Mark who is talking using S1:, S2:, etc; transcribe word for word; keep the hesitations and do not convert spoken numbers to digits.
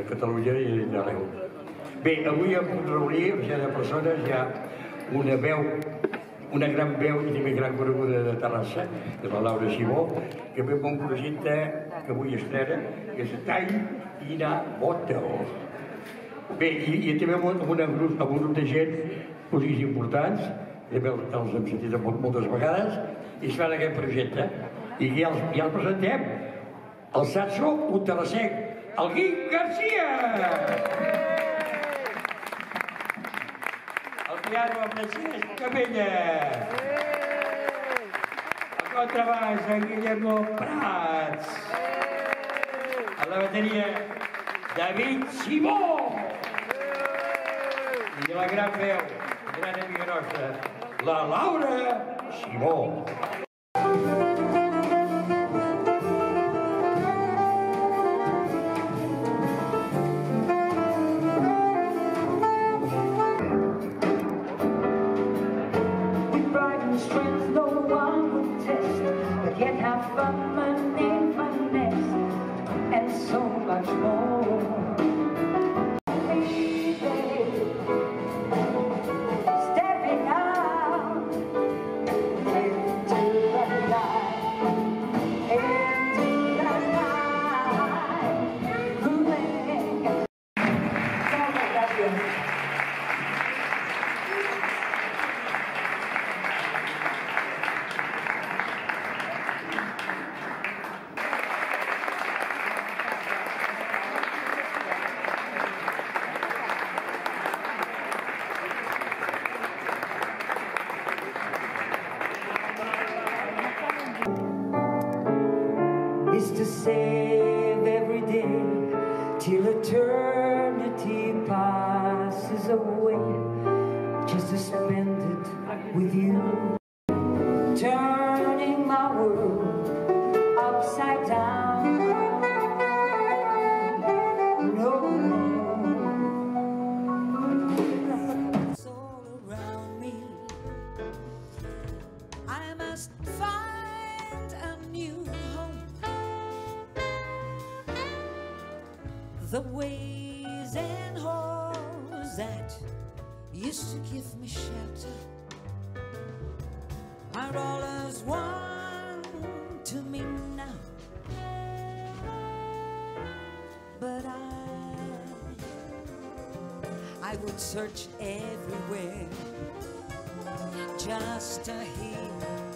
S1: Catalunya i d'arreu. Bé, avui em puc reunir amb set persones, hi ha una veu, una gran veu i també gran coneguda de Terrassa, que és la Laura Simó, que ve amb un projecte que avui estrena, que és Tall i na Bottle. Bé, i, i també amb un, amb, un grup, amb un grup de gent, músics importants, també els hem sentit moltes vegades, i es fan aquest projecte. I ja els, ja els presentem. El saxo, un terrassenc, el Guim Garcia! El piano, el Francesc Cabella! El contrabaix, en Guillermo Prats! A la bateria, David Simó! I la gran veu, gran amiga nostra, la Laura Simó!
S2: Is to save every day till eternity passes away, just to spend it with you, turning my world upside down. No, it's all around me. I must find a new home. The ways and halls that used to give me shelter are all as one to me now. But I, I would search everywhere just to hear